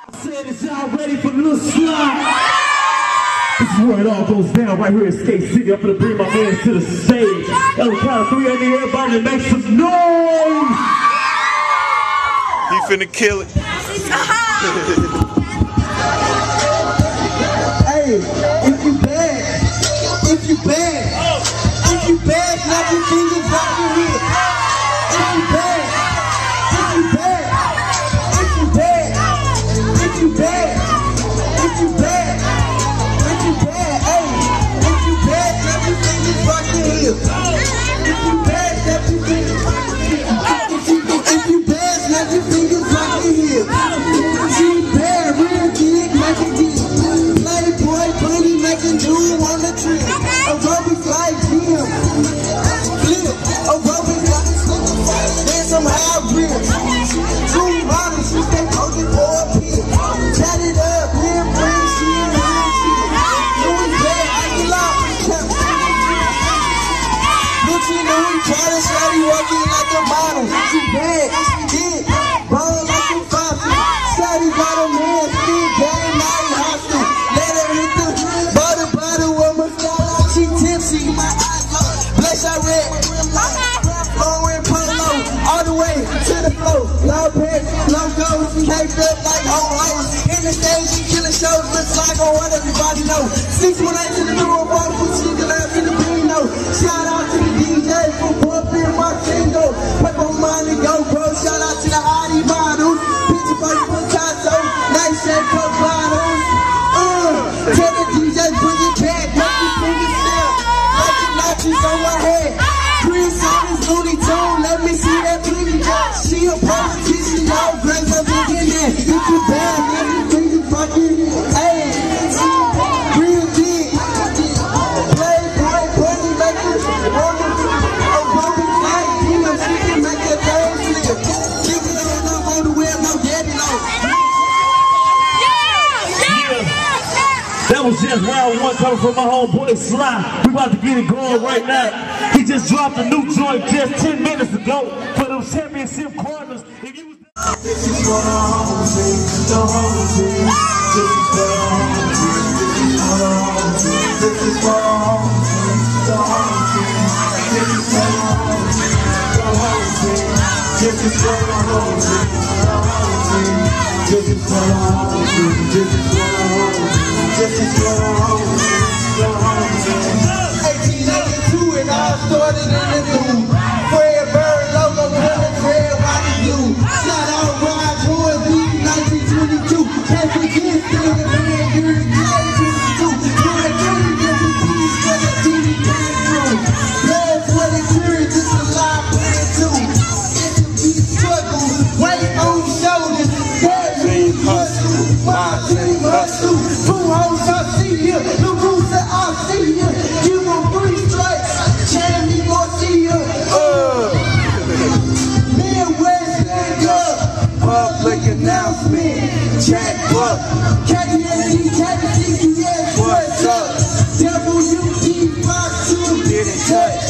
Said it's y'all ready for the little slide. This is where it all goes down right here in Skate City. I'm gonna bring my man to the stage. On the count of 3, I need everybody to make some noise. He finna kill it. Hey, if you bad, if you bad, if you bad, snap your fingers out your head. If you bad, if you bad, if you bad, if you bad, if you bad, if you bad, hey, if you bad, snap your fingers out your head. If you bad, snap your fingers out your head. If you bad, snap your fingers out your head. She bad, real kid, make it deal. Playboy, bunny, making jewel on the tree. Aerobics like Jim. Flip, aerobics like then some hybrid. Two models, she stay poking for a pin. Chat it up, live free, she in real shit. Louis bad, I can lie. Look, she know we try to shawty walking like a model. She bad, she did. Ball like a fossil. Shawty got a man, speed game, night hostile. Let her hit the bottle of my style. She tipsy, my eyes low. Bless I red, flowing polo, all the way to the floor. Low pants, low goes, caped up like ho-hos. In the stage, she killing shows, looks like on what everybody know. 618 to the door, walk with she can laugh in the Pino. Shout out to the DJ for bumping my single. Put my money go, bro. Shout out to the Audi models. Picture by Picasso, nice shape of bottles. Tell the DJ, bring it back, make it bring it down. Like the notches on my head. Chris on his Looney Tune, let me see that booty. She a politician, y'all grades up in there. If you bad, let me bring you fucking, hey, real big. Playboy, bunny, make it aerobic like Dino, she can make that thing slip. She can stand up on the web, no daddy, no. That was just round 1 coming from my homeboy Sly. We about to get it going right now. He just dropped a new joint just 10 minutes ago for those championship corners. If you was This is for the home team, the home team. This is for the home team, this is for the home team. This is for the home team, the home team. This is for the home team, the home team. This is for the home team, the home team. This is for the home team. This is for the home team, the home team. 1892 and I started in the zoo. Fred Bird logo, color red, white and blue. Shout out Rod George, 1922. Can't forget still the man during the J22. Doing dirty, get the teeth, got the TV came through. Blood, sweat, and tears, just a live plan too. It could be struggle, weight on shoulders. That means hustle, my team hustle. I see you, the rules that I see you. Give them 3 strikes, Jamie Garcia. Midwest stand up, public announcement. Jack Buck, KNT, what's up? WD Box 2, get in touch.